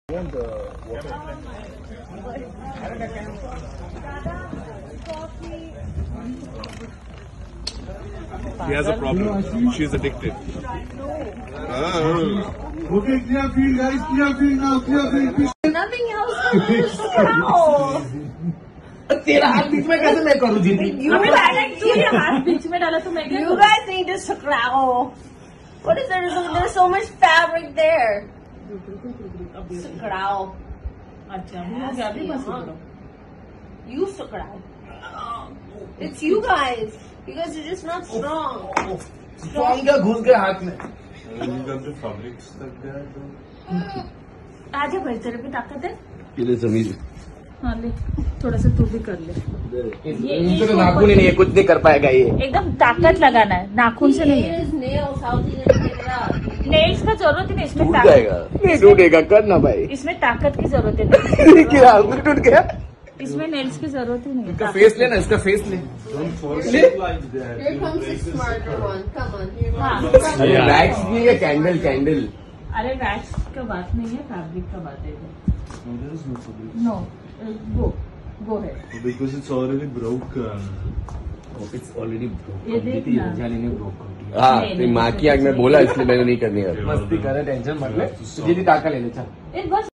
want water. He has a problem. She is addicted. Okay, clear field, guys. Clear field now. Clear field. Nothing else to this cow. तेरा हाथ बीच में कैसे मैं करूँ जीती? हाथ बीच में डाला तो मैं क्या? You guys need to scrowl. What is there? There's so much fabric there. Scrowl. अच्छा, you scrowl. It's you guys. You guys are just not strong. Strong क्या घुस गए हाथ में? आजा भाई तेरे पे ताकत है? ये ले समीर। हाँ ले, थोड़ा सा तू भी कर ले। ये तो नाखून ही नहीं है, कुछ नहीं कर पाएगा ये। एकदम ताकत लगाना है, नाखून से नहीं है। नेल्स का जरूरत ही नहीं, इसमें टूट जाएगा। नहीं टूटेगा, करना भाई। इसमें ताकत की जरूरत है। क्या टूट गया? इसमें नेल्स की जरूरत ही नहीं है। इसका फेस लेना, इसका फेस ले। Here comes the smarter one. Come on. Here. Wax नहीं है, कैंडल कैंडल। अरे वैक्स का बात नहीं है, फैब्रिक का बात है। No go ahead. Because it's already broken. Oh, it's already broken. ये देखना। जाने ने broken। हाँ, तेरी माँ की आग में बोला इसलिए मैंने नहीं करनी है। मस्ती करे, टेंशन मत ले। तुझे भी टाका ले ले चल।